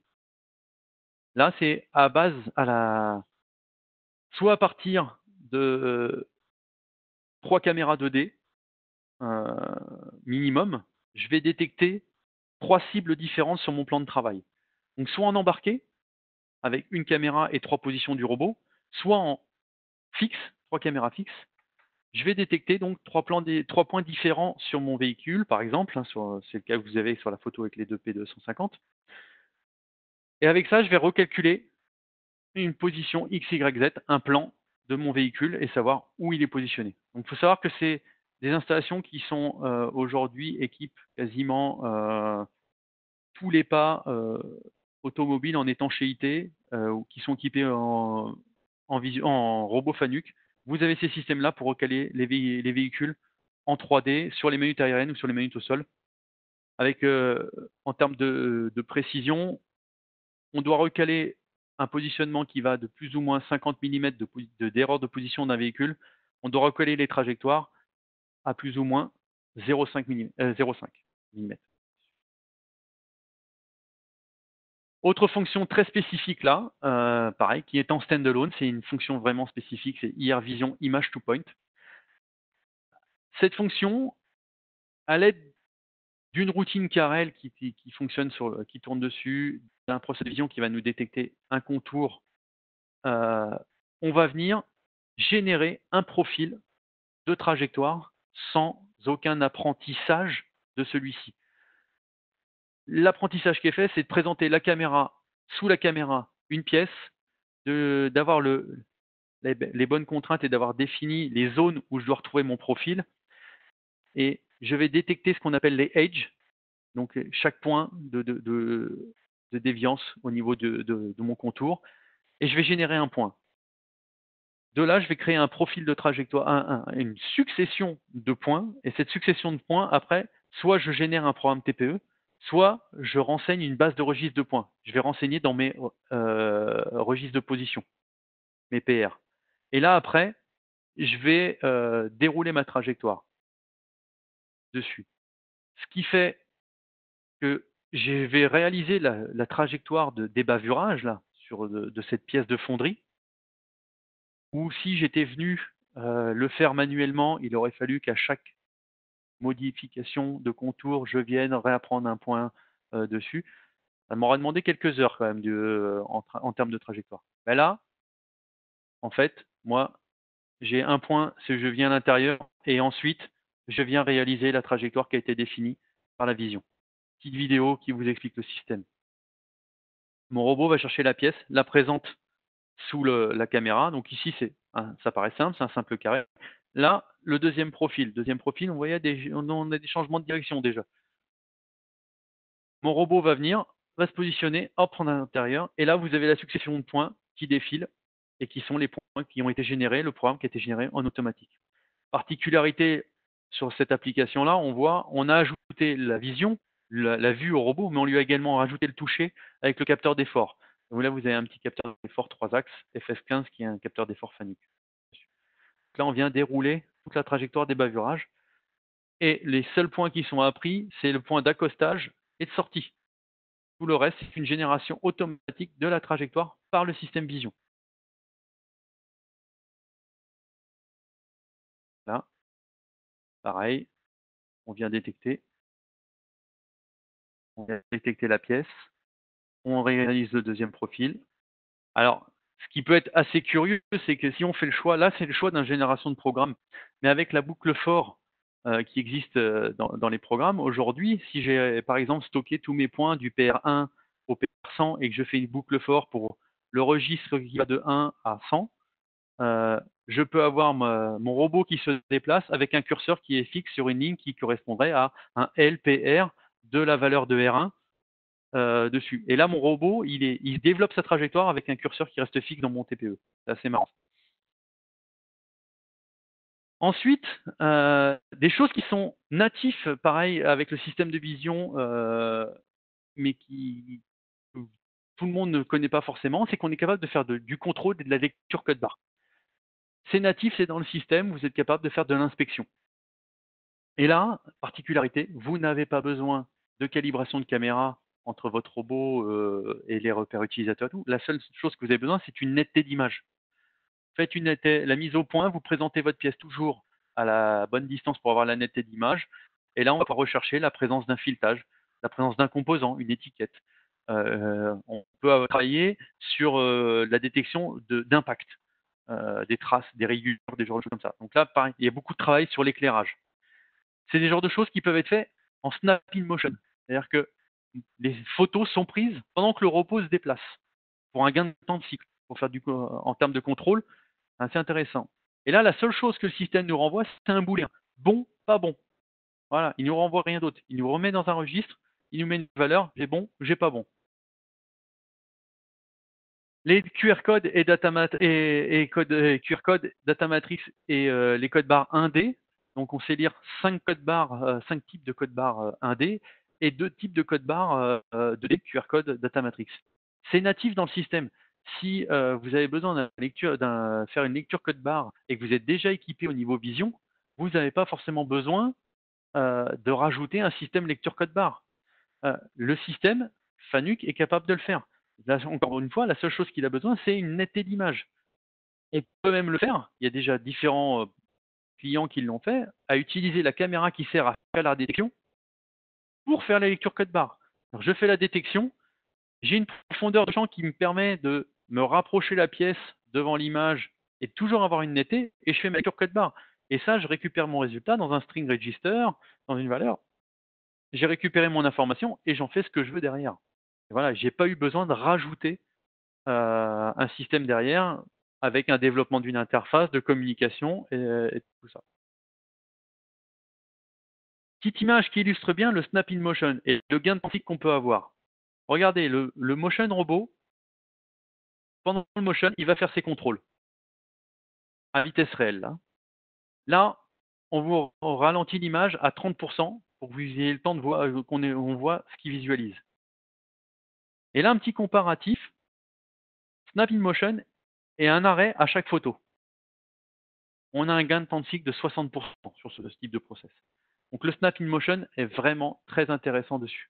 Là, c'est à base à la, soit à partir de euh, trois caméras deux D euh, minimum, je vais détecter trois cibles différentes sur mon plan de travail. Donc, soit en embarqué, avec une caméra et trois positions du robot, soit en fixe, trois caméras fixes. Je vais détecter donc trois, plans des, trois points différents sur mon véhicule, par exemple, hein, c'est le cas que vous avez sur la photo avec les deux P deux cent cinquante. Et avec ça, je vais recalculer une position X, Y, Z, un plan de mon véhicule et savoir où il est positionné. Donc, il faut savoir que c'est des installations qui sont euh, aujourd'hui équipent quasiment euh, tous les pas euh, automobiles en étanchéité euh, ou qui sont équipés en, en, visu- en robot Fanuc. Vous avez ces systèmes-là pour recaler les, vé- les véhicules en trois D sur les minutes aériennes ou sur les minutes au sol. Avec, euh, en termes de, de précision, on doit recaler un positionnement qui va de plus ou moins cinquante millimètres de, de, d'erreur de position d'un véhicule. On doit recaler les trajectoires à plus ou moins zéro virgule cinq millimètres. Autre fonction très spécifique là, euh, pareil, qui est en standalone, c'est une fonction vraiment spécifique, c'est I R Vision Image to Point. Cette fonction, à l'aide d'une routine Carrel qui, qui, qui fonctionne sur, qui tourne dessus, d'un procédé de vision qui va nous détecter un contour, euh, on va venir générer un profil de trajectoire sans aucun apprentissage de celui-ci. L'apprentissage qui est fait, c'est de présenter la caméra, sous la caméra, une pièce, d'avoir le, les, les bonnes contraintes et d'avoir défini les zones où je dois retrouver mon profil. Et je vais détecter ce qu'on appelle les edges, donc chaque point de, de, de, de déviance au niveau de, de, de mon contour, et je vais générer un point. De là, je vais créer un profil de trajectoire, un, un, une succession de points, et cette succession de points, après, soit je génère un programme T P E, soit je renseigne une base de registres de points. Je vais renseigner dans mes euh, registres de position, mes P R. Et là, après, je vais euh, dérouler ma trajectoire dessus. Ce qui fait que je vais réaliser la, la trajectoire de débavurage là, sur de, de cette pièce de fonderie, ou si j'étais venu euh, le faire manuellement, il aurait fallu qu'à chaque modification de contour, je vienne réapprendre un point euh, dessus. Ça m'aurait demandé quelques heures quand même de, euh, en, en, termes de trajectoire. Mais là, en fait, moi, j'ai un point, c'est que je viens à l'intérieur et ensuite, je viens réaliser la trajectoire qui a été définie par la vision. Petite vidéo qui vous explique le système. Mon robot va chercher la pièce, la présente sous le, la caméra. Donc ici, c'est ça paraît simple, c'est un simple carré. Là, le deuxième profil. Deuxième profil, on voit des, on a des changements de direction déjà. Mon robot va venir, va se positionner, hop, prendre à l'intérieur. Et là, vous avez la succession de points qui défilent et qui sont les points qui ont été générés, le programme qui a été généré en automatique. Particularité sur cette application-là, on voit, on a ajouté la vision, la, la vue au robot, mais on lui a également rajouté le toucher avec le capteur d'effort. Donc là, vous avez un petit capteur d'effort trois axes, F S quinze, qui est un capteur d'effort Fanuc. Là, on vient dérouler toute la trajectoire des bavurages. Et les seuls points qui sont appris, c'est le point d'accostage et de sortie. Tout le reste, c'est une génération automatique de la trajectoire par le système vision. Là, pareil, on vient détecter. On vient détecter la pièce. On réalise le deuxième profil. Alors, ce qui peut être assez curieux, c'est que si on fait le choix, là, c'est le choix d'une génération de programme, mais avec la boucle for euh, qui existe euh, dans, dans les programmes, aujourd'hui, si j'ai par exemple stocké tous mes points du P R un au P R cent et que je fais une boucle for pour le registre qui va de un à cent, euh, je peux avoir ma, mon robot qui se déplace avec un curseur qui est fixe sur une ligne qui correspondrait à un L P R de la valeur de R un euh, dessus. Et là, mon robot, il, est, il développe sa trajectoire avec un curseur qui reste fixe dans mon T P E. C'est assez marrant. Ensuite, euh, des choses qui sont natifs, pareil, avec le système de vision, euh, mais qui tout le monde ne connaît pas forcément, c'est qu'on est capable de faire de, du contrôle et de la lecture code barre. C'est natif, c'est dans le système, vous êtes capable de faire de l'inspection. Et là, particularité, vous n'avez pas besoin de calibration de caméra entre votre robot euh, et les repères utilisateurs. Tout. La seule chose que vous avez besoin, c'est une netteté d'image. Faites une netteté, la mise au point, vous présentez votre pièce toujours à la bonne distance pour avoir la netteté d'image. Et là, on va pouvoir rechercher la présence d'un filetage, la présence d'un composant, une étiquette. Euh, on peut travailler sur euh, la détection d'impact, de, euh, des traces, des rayures, des genres de choses comme ça. Donc là, pareil, il y a beaucoup de travail sur l'éclairage. C'est des genres de choses qui peuvent être faites en snap in motion. C'est-à-dire que les photos sont prises pendant que le robot se déplace pour un gain de temps de cycle, pour faire du en termes de contrôle, assez intéressant. Et là, la seule chose que le système nous renvoie, c'est un booléen. Bon, pas bon. Voilà, il ne nous renvoie rien d'autre. Il nous remet dans un registre, il nous met une valeur, j'ai bon, j'ai pas bon. Les Q R codes et, data et, et, code, et Q R code, data matrix et euh, les codes barres un D. Donc on sait lire cinq codes barres, euh, cinq types de codes barres euh, un D et deux types de codes barres euh, de Q R code data matrix. C'est natif dans le système. Si euh, vous avez besoin d'un lecture, d'un faire une lecture code barre et que vous êtes déjà équipé au niveau vision, vous n'avez pas forcément besoin euh, de rajouter un système lecture code barre. Euh, le système Fanuc est capable de le faire. Là, encore une fois, la seule chose qu'il a besoin, c'est une netteté d'image. On peut même le faire. Il y a déjà différents euh, clients qui l'ont fait, à utiliser la caméra qui sert à faire la détection pour faire la lecture code barre. Alors, je fais la détection, j'ai une profondeur de champ qui me permet de me rapprocher la pièce devant l'image et de toujours avoir une netteté, et je fais ma lecture code barre. Et ça, je récupère mon résultat dans un string register, dans une valeur. J'ai récupéré mon information et j'en fais ce que je veux derrière. Et voilà, j'ai pas eu besoin de rajouter euh, un système derrière avec un développement d'une interface de communication et, et tout ça. Petite image qui illustre bien le snap in motion et le gain de temps qu'on peut avoir. Regardez, le, le motion robot, pendant le motion, il va faire ses contrôles à vitesse réelle. Là, là on vous ralentit l'image à trente pour cent pour que vous ayez le temps de voir qu'on on voit ce qu'il visualise. Et là, un petit comparatif, snap in motion et un arrêt à chaque photo. On a un gain de temps de cycle de soixante pour cent sur ce, ce type de process. Donc le snap in motion est vraiment très intéressant dessus.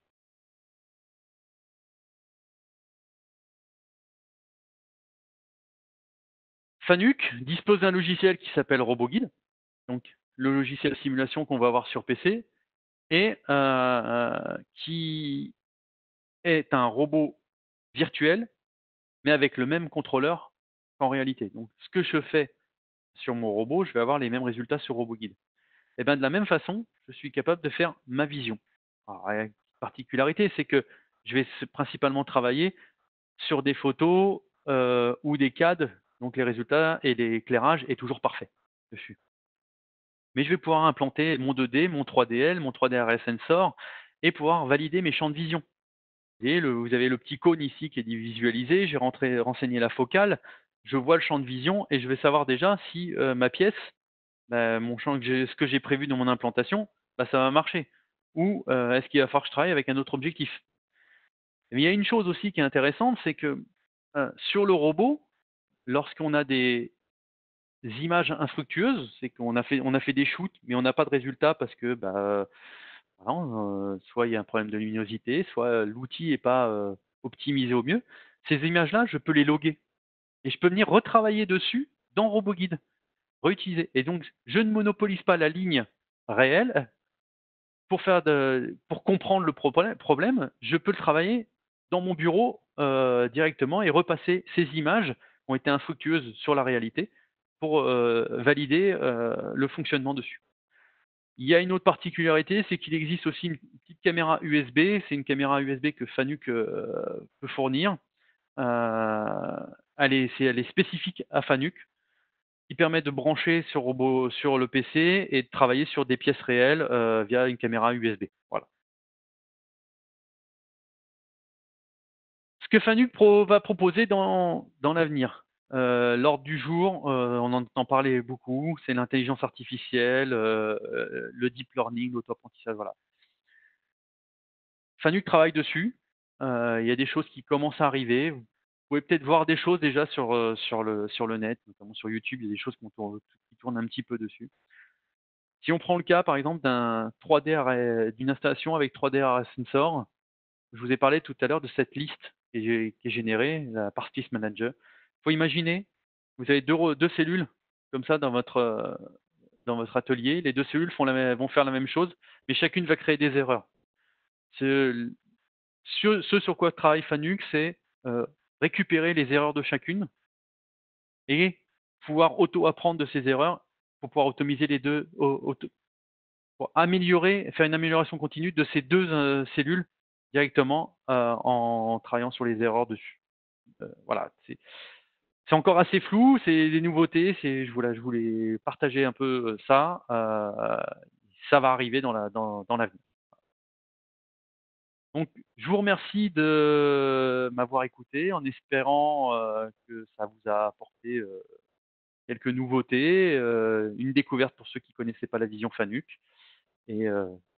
Fanuc dispose d'un logiciel qui s'appelle RoboGuide, donc le logiciel de simulation qu'on va avoir sur P C, et euh, qui est un robot virtuel, mais avec le même contrôleur qu'en réalité. Donc ce que je fais sur mon robot, je vais avoir les mêmes résultats sur RoboGuide. Et bien de la même façon, je suis capable de faire ma vision. Alors, la particularité, c'est que je vais principalement travailler sur des photos euh, ou des C A D, donc les résultats et l'éclairage est toujours parfait dessus. Mais je vais pouvoir implanter mon deux D, mon trois D L, mon trois D R S Sensor et pouvoir valider mes champs de vision. Et le vous avez le petit cône ici qui est dit visualisé, j'ai rentré renseigné la focale, je vois le champ de vision et je vais savoir déjà si, heu, ma pièce, bah, mon champ que j'ai ce que j'ai prévu dans mon implantation, bah, ça va marcher. Ou, heu, est-ce qu'il va falloir que je travaille avec un autre objectif? Mais il y a une chose aussi qui est intéressante, c'est que, heu, sur le robot, lorsqu'on a des images infructueuses, c'est qu'on a fait on a fait des shoots, mais on n'a pas de résultat parce que, bah, voilà, heu, soit il y a un problème de luminosité, soit, heu, l'outil est pas, heu, optimisé au mieux. Ces images-là, je peux les loguer et je peux venir retravailler dessus dans RoboGuide, réutiliser et donc je ne monopolise pas la ligne réelle pour faire de pour comprendre le probrè problème, je peux le travailler dans mon bureau, heu, directement et repasser ces images qui ont été infructueuses sur la réalité pour, heu, valider, heu, le fonctionnement dessus. Il y a une autre particularité, c'est qu'il existe aussi une petite caméra U S B. C'est une caméra U S B que Fanuc, heu, peut fournir. Heu, elle est c'est elle est spécifique à Fanuc, qui permet de brancher sur robot sur le P C et de travailler sur des pièces réelles, heu, via une caméra U S B. Voilà. Ce que Fanuc pro va proposer dans dans l'avenir, heu, l'ordre du jour, heu, on en entend parler beaucoup, c'est l'intelligence artificielle, heu, le deep learning, l'auto-apprentissage, voilà. Fanuc travaille dessus, heu, il y a des choses qui commencent à arriver. Vous pouvez peut-être voir des choses déjà sur, heu, sur le sur le net, notamment sur YouTube, il y a des choses qu'on tourne qui tournent un petit peu dessus. Si on prend le cas, par exemple, d'un trois D R d'une installation avec trois D R Sensor, je vous ai parlé tout à l'heure de cette liste qui est gé qui est générée, la Partice Manager. Il faut imaginer, vous avez deux re deux cellules comme ça dans votre, heu, dans votre atelier. Les deux cellules font la mê vont faire la même chose, mais chacune va créer des erreurs. Ce ce ce sur quoi travaille Fanuc, c'est, heu, récupérer les erreurs de chacune et pouvoir auto-apprendre de ces erreurs pour pouvoir automiser les deux au auto pour améliorer faire une amélioration continue de ces deux heu, cellules directement, heu, en travaillant sur les erreurs dessus. Heu, voilà, c'est c'est encore assez flou, c'est des nouveautés, c'est je voulais je voulais partager un peu, heu, ça, heu, ça va arriver dans la dans dans l'avenir. Donc je vous remercie de m'avoir écouté en espérant, heu, que ça vous a apporté, heu, quelques nouveautés, heu, une découverte pour ceux qui connaissaient pas la vision Fanuc et heu